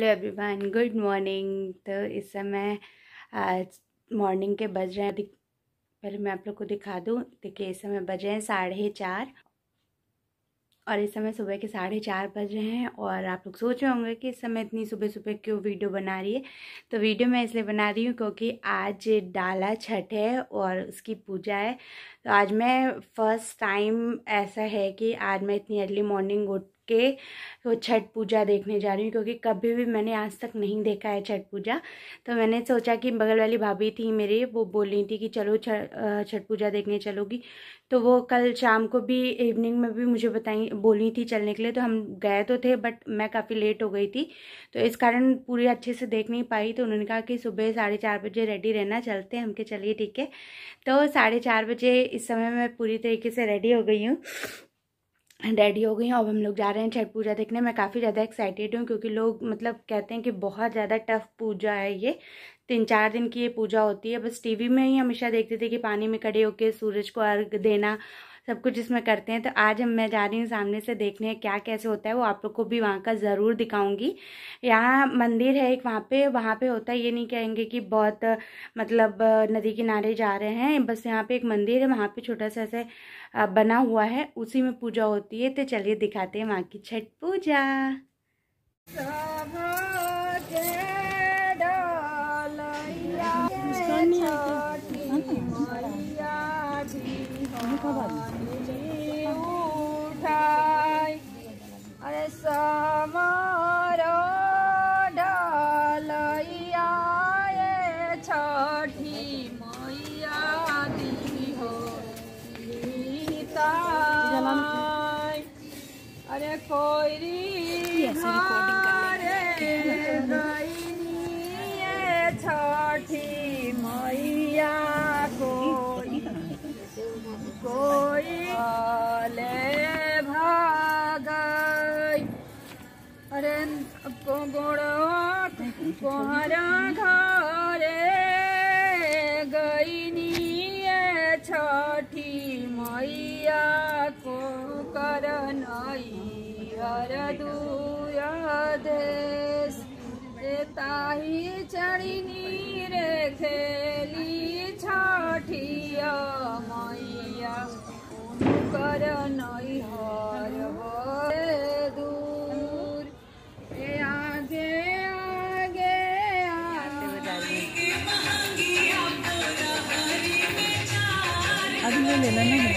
Hello everyone, good morning. तो इस समय मॉर्निंग के बज रहे हैं। पहले मैं आप लोग को दिखा दूँ। देखिए, इस समय बज रहे हैं 4:30 और इस समय सुबह के 4:30 बज रहे हैं। और आप लोग सोच रहे होंगे कि इस समय इतनी सुबह सुबह क्यों वीडियो बना रही है। तो वीडियो मैं इसलिए बना रही हूँ क्योंकि आज डाला छठ है और उसकी पूजा है। तो आज मैं फर्स्ट टाइम ऐसा है कि आज मैं इतनी अर्ली मॉर्निंग उठ के तो छठ पूजा देखने जा रही हूँ, क्योंकि कभी भी मैंने आज तक नहीं देखा है छठ पूजा। तो मैंने सोचा कि बगल वाली भाभी थी मेरी, वो बोल रही थी कि चलो छठ पूजा देखने चलोगी। तो वो कल शाम को भी इवनिंग में भी मुझे बोली थी चलने के लिए। तो हम गए तो थे, बट मैं काफ़ी लेट हो गई थी, तो इस कारण पूरी अच्छे से देख नहीं पाई। तो उन्होंने कहा कि सुबह 4:30 बजे रेडी रहना, चलते हैं। हम के चलिए ठीक है। तो 4:30 बजे इस समय मैं पूरी तरीके से रेडी हो गई हूँ। अब हम लोग जा रहे हैं छठ पूजा देखने। मैं काफ़ी ज़्यादा एक्साइटेड हूँ, क्योंकि लोग मतलब कहते हैं कि बहुत ज़्यादा टफ पूजा है ये। 3-4 दिन की ये पूजा होती है। बस टीवी में ही हमेशा देखते थे कि पानी में खड़े होकर सूरज को अर्घ देना, सब कुछ इसमें करते हैं। तो आज मैं जा रही हूँ सामने से देखने क्या कैसे होता है। वो आप लोग को भी वहाँ का ज़रूर दिखाऊंगी। यहाँ मंदिर है एक, वहाँ पे होता है। ये नहीं कहेंगे कि बहुत मतलब नदी किनारे जा रहे हैं। बस यहाँ पे एक मंदिर है, वहाँ पे छोटा सा ऐसे बना हुआ है, उसी में पूजा होती है। तो चलिए दिखाते हैं वहाँ की छठ पूजा। अरे समारो डालैया ये छठी मैया दी हो सीताई। अरे कोई घरे गईनी ये छठी मैया कोई ले भागई। अरे गोड़वा कोहरा घरे गईनी ये छठी मैया को करनई हर दूया देश ताही चढ़नी रे खेली छठिया मैया करनई हर दूर आगे आगे अभी ले लेना नहीं।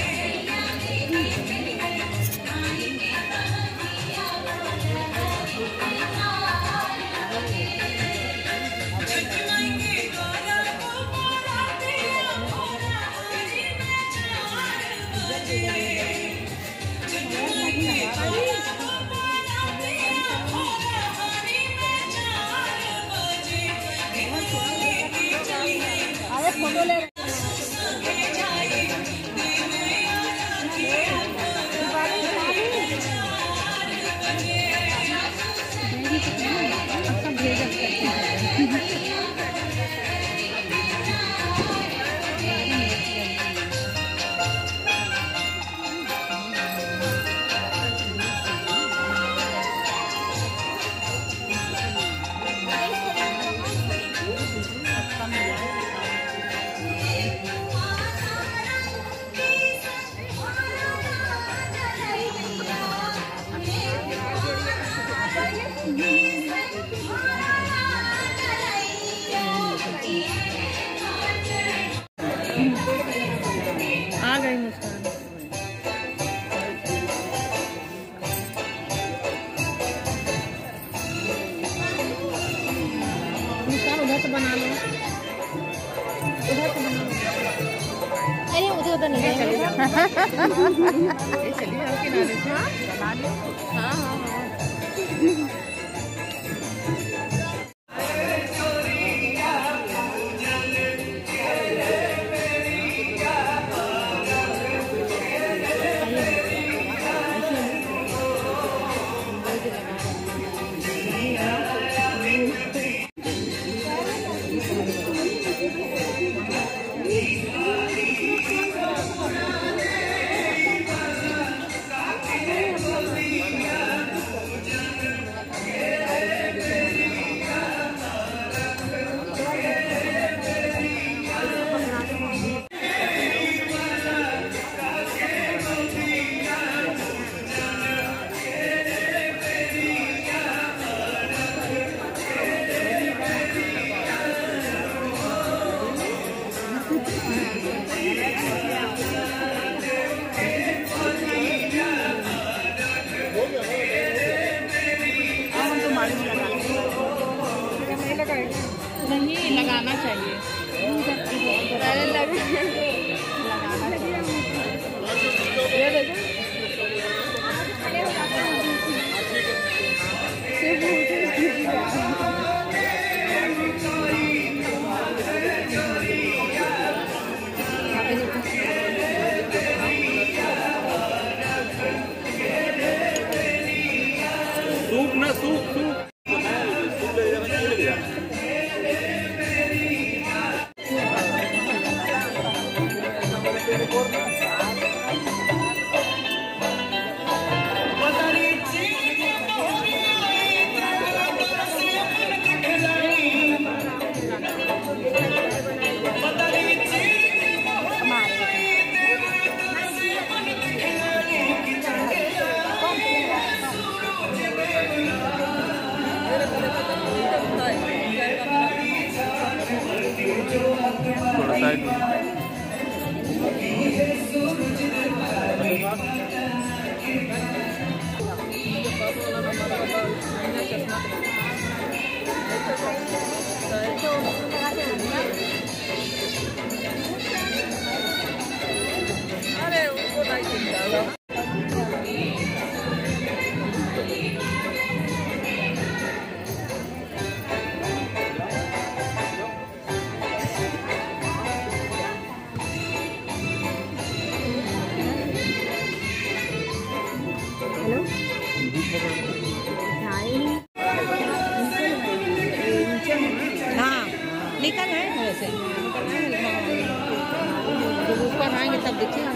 फोटो ले आ गई मुस्कान। मुस्कान उधर से बना लो, उधर से बना लो। अरे उधर नहीं चलिए हम किनारे से बना लो। हाँ हाँ हाँ। हाँ निकल है वैसे जब ऊपर आएंगे तब देखिएगा।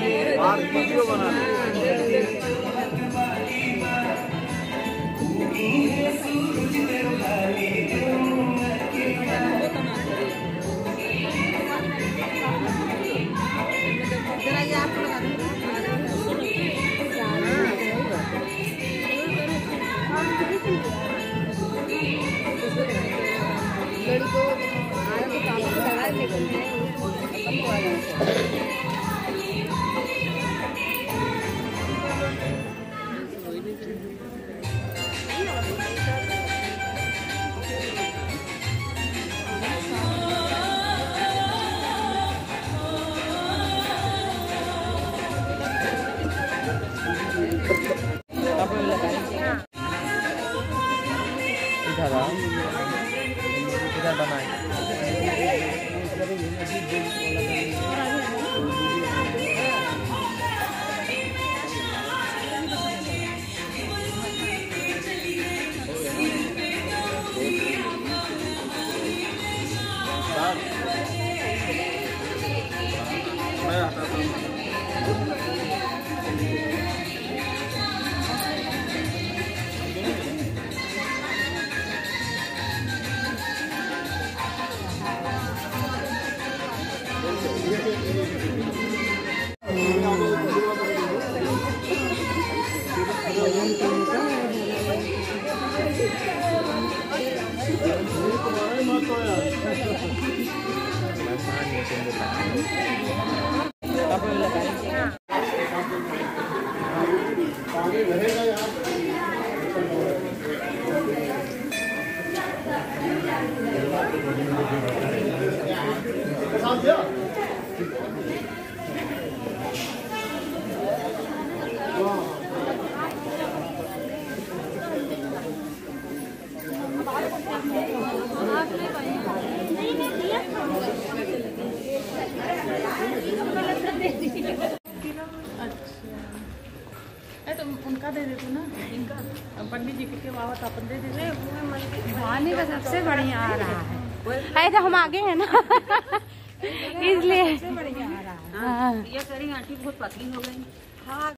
जरा ये आपको लगा दूँ लड़ी को आया तो काम लगा लेकिन इधर बनाए तो उनका दे देते ना, इनका पंडित जी के बाबत अपन दे देते। खाने का सबसे बढ़िया आ रहा है, अरे तो हम आगे हैं ना इसलिए बढ़िया आ रहा है। हाँ। ये करी आंटी बहुत पतली हो गई। हाँ